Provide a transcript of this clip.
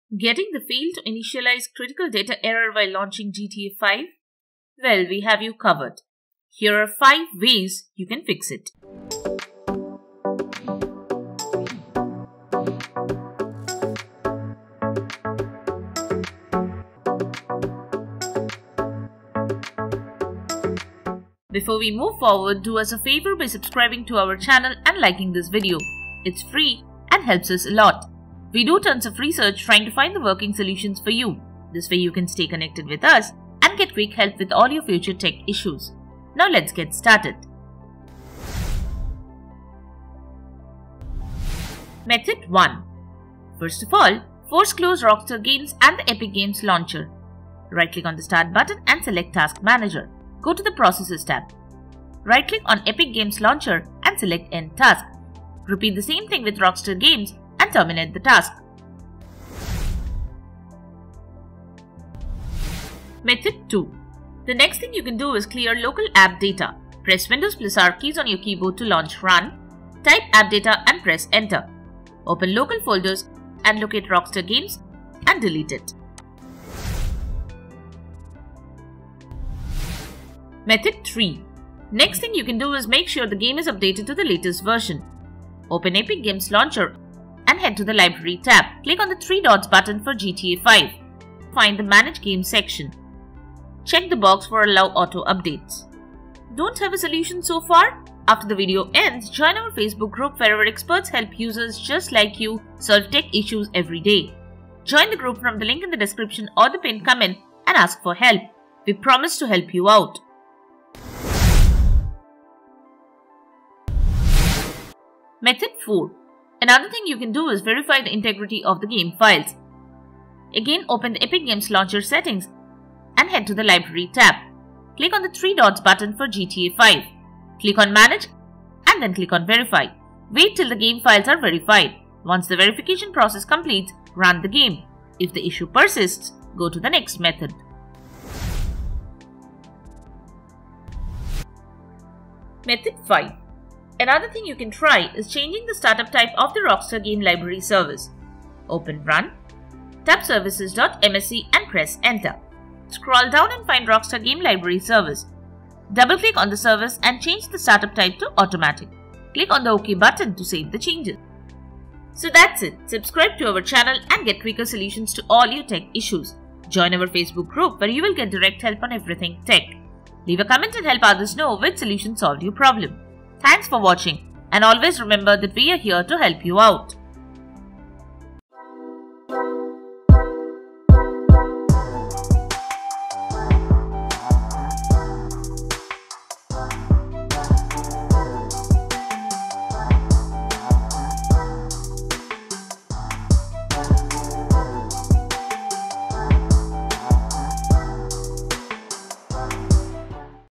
Getting the fail to initialize critical data error while launching GTA 5? Well, we have you covered. Here are 5 ways you can fix it. Before we move forward, do us a favor by subscribing to our channel and liking this video. It's free and helps us a lot. We do tons of research trying to find the working solutions for you. This way you can stay connected with us and get quick help with all your future tech issues. Now let's get started. Method 1. First of all, force close Rockstar Games and the Epic Games launcher. Right-click on the Start button and select Task Manager. Go to the Processes tab. Right-click on Epic Games Launcher and select End Task. Repeat the same thing with Rockstar Games and terminate the task. Method 2. The next thing you can do is clear local app data. Press Windows plus R keys on your keyboard to launch Run. Type app data and press Enter. Open local folders and locate Rockstar Games and delete it. Method 3. Next thing you can do is make sure the game is updated to the latest version. Open Epic Games Launcher and head to the Library tab. Click on the 3 dots button for GTA 5. Find the Manage Games section. Check the box for Allow Auto Updates. Don't have a solution so far? After the video ends, join our Facebook group where our experts help users just like you solve tech issues every day. Join the group from the link in the description or the pinned comment and ask for help. We promise to help you out. Method 4. Another thing you can do is verify the integrity of the game files. Again, open the Epic Games Launcher settings and head to the Library tab. Click on the 3 dots button for GTA 5. Click on Manage and then click on Verify. Wait till the game files are verified. Once the verification process completes, run the game. If the issue persists, go to the next method. Method 5. Another thing you can try is changing the startup type of the Rockstar Game Library service. Open Run, tap services.msc and press Enter. Scroll down and find Rockstar Game Library service. Double-click on the service and change the startup type to Automatic. Click on the OK button to save the changes. So that's it. Subscribe to our channel and get quicker solutions to all your tech issues. Join our Facebook group where you will get direct help on everything tech. Leave a comment and help others know which solution solved your problem. Thanks for watching, and always remember that we are here to help you out.